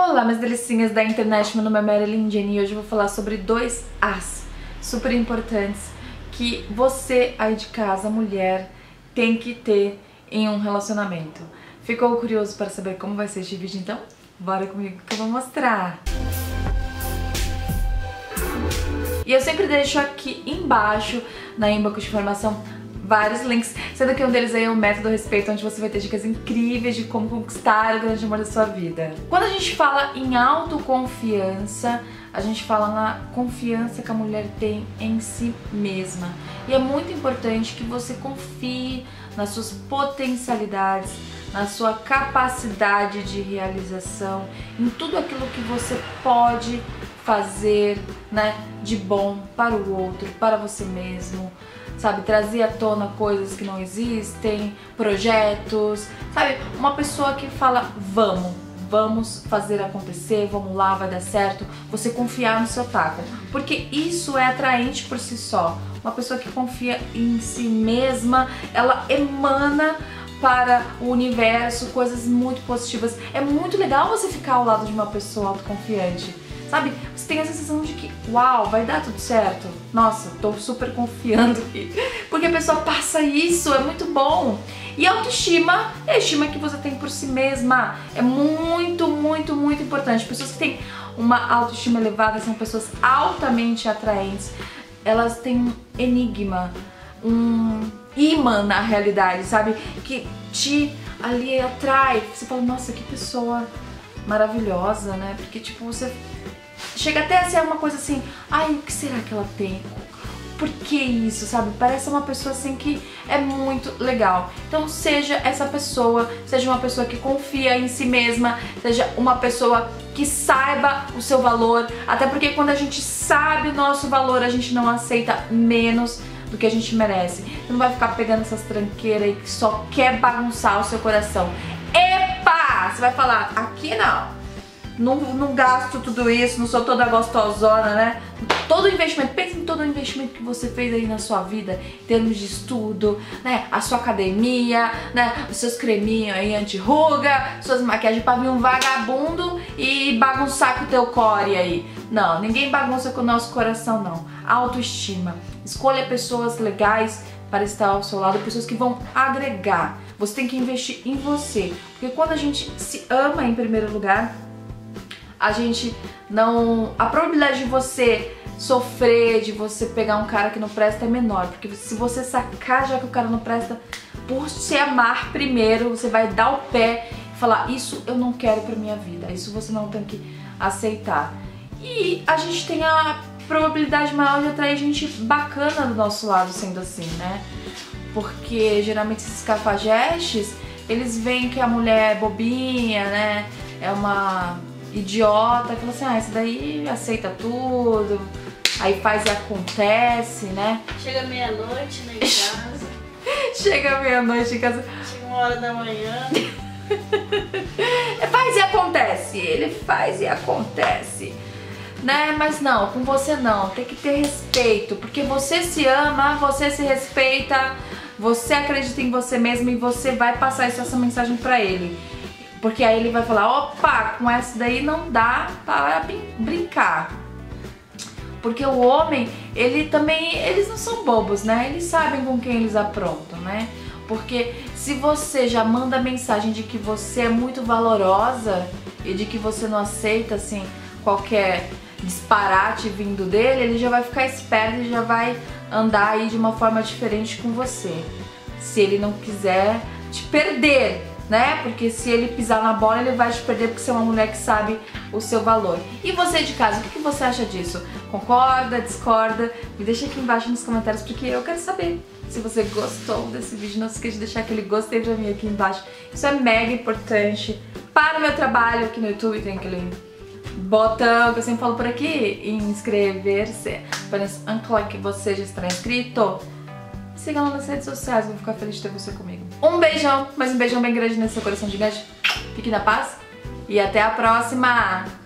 Olá, minhas delicinhas da internet, meu nome é Marilyn Jenny e hoje eu vou falar sobre dois As super importantes que você aí de casa, mulher, tem que ter em um relacionamento. Ficou curioso para saber como vai ser este vídeo? Então, bora comigo que eu vou mostrar! E eu sempre deixo aqui embaixo, na inbox de informação, vários links, sendo que um deles aí é o Método Respeito, onde você vai ter dicas incríveis de como conquistar o grande amor da sua vida. Quando a gente fala em autoconfiança, a gente fala na confiança que a mulher tem em si mesma. E é muito importante que você confie nas suas potencialidades, na sua capacidade de realização, em tudo aquilo que você pode fazer, né, de bom para o outro, para você mesmo, sabe, trazer à tona coisas que não existem, projetos, sabe, uma pessoa que fala vamos fazer acontecer, vamos lá, vai dar certo, você confiar no seu taco, porque isso é atraente por si só. Uma pessoa que confia em si mesma, ela emana para o universo coisas muito positivas. É muito legal você ficar ao lado de uma pessoa autoconfiante, sabe? Você tem a sensação de que, uau, vai dar tudo certo. Nossa, tô super confiando aqui. Porque a pessoa passa isso, é muito bom. E autoestima é a estima que você tem por si mesma. É muito, muito, muito importante. Pessoas que têm uma autoestima elevada são pessoas altamente atraentes. Elas têm um enigma, um imã na realidade, sabe? Que te ali atrai. Você fala, nossa, que pessoa maravilhosa, né? Porque tipo, você chega até a ser uma coisa assim, ai, o que será que ela tem? Por que isso, sabe? Parece uma pessoa assim que é muito legal. Então seja essa pessoa, seja uma pessoa que confia em si mesma, seja uma pessoa que saiba o seu valor, até porque quando a gente sabe o nosso valor, a gente não aceita menos do que a gente merece. Você não vai ficar pegando essas tranqueiras aí que só quer bagunçar o seu coração. Epa! Você vai falar, aqui não gasto tudo isso, não sou toda gostosona, né? Todo investimento, pense em todo o investimento que você fez aí na sua vida, em termos de estudo, né? A sua academia, né? Os seus creminhos aí anti-ruga, suas maquiagens pra vir um vagabundo e bagunçar com o teu core aí. Não, ninguém bagunça com o nosso coração, não. Autoestima. Escolha pessoas legais para estar ao seu lado, pessoas que vão agregar. Você tem que investir em você, porque quando a gente se ama em primeiro lugar, a gente não... a probabilidade de você sofrer, de você pegar um cara que não presta é menor, porque se você sacar já que o cara não presta, por se amar primeiro, você vai dar o pé e falar, isso eu não quero pra minha vida, isso você não tem que aceitar. E a gente tem a probabilidade maior de atrair gente bacana do nosso lado sendo assim, né? Porque geralmente esses cafajestes, eles veem que a mulher é bobinha, né? É uma idiota, que fala assim, ah, esse daí aceita tudo, aí faz e acontece, né? Chega meia-noite, né, em casa. Chega meia-noite em casa. Chega 1h da manhã. Faz e acontece, ele faz e acontece, né? Mas não, com você não, tem que ter respeito, porque você se ama, você se respeita, você acredita em você mesmo e você vai passar essa mensagem pra ele. Porque aí ele vai falar, opa, com essa daí não dá para brincar. Porque o homem, ele também, eles não são bobos, né? Eles sabem com quem eles aprontam, né? Porque se você já manda a mensagem de que você é muito valorosa e de que você não aceita, assim, qualquer disparate vindo dele, ele já vai ficar esperto e já vai andar aí de uma forma diferente com você. Se ele não quiser te perder, né? Porque se ele pisar na bola, ele vai te perder porque você é uma mulher que sabe o seu valor. E você de casa, o que você acha disso? Concorda, discorda? Me deixa aqui embaixo nos comentários porque eu quero saber. Se você gostou desse vídeo, não se esqueça de deixar aquele gostei pra mim aqui embaixo. Isso é mega importante para o meu trabalho aqui no YouTube. Tem aquele botão que eu sempre falo por aqui, inscrever-se. Apenas um clique que você já está inscrito. Siga lá nas redes sociais, vou ficar feliz de ter você comigo. Um beijão, mas um beijão bem grande nesse seu coração gigante. Fique na paz e até a próxima!